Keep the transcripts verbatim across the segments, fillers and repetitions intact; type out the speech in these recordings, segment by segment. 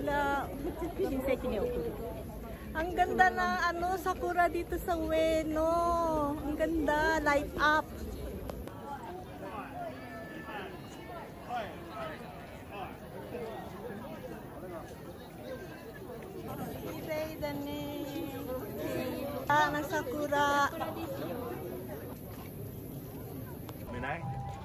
sila Shinseki ni Okuro. Ang ganda ng ano, sakura dito sa Ueno. Ang ganda, light up. Kirei da ne. Ah, ng sakura. Minay?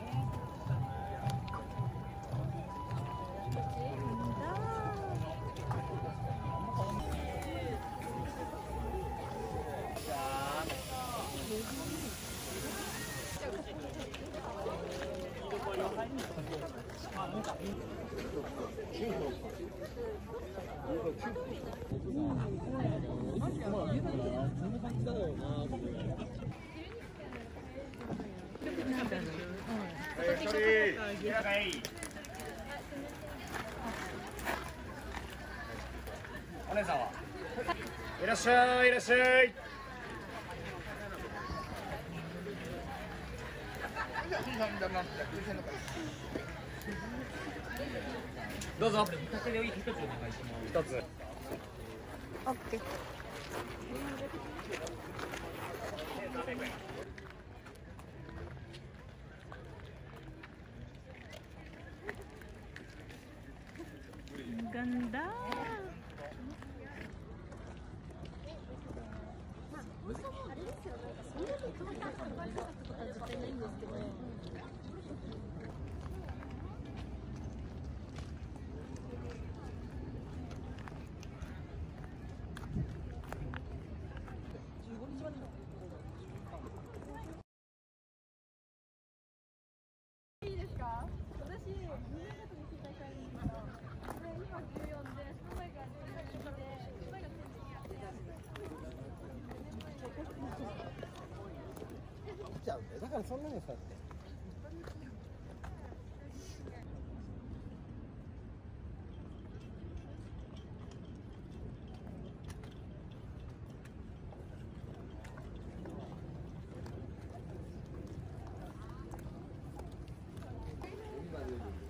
お姉さんはいらっしゃいいらっしゃいどうぞ一つ一つお願いします一つ Okay. Ang ganda. ちゃうんだよ。だからそんなのさって。今で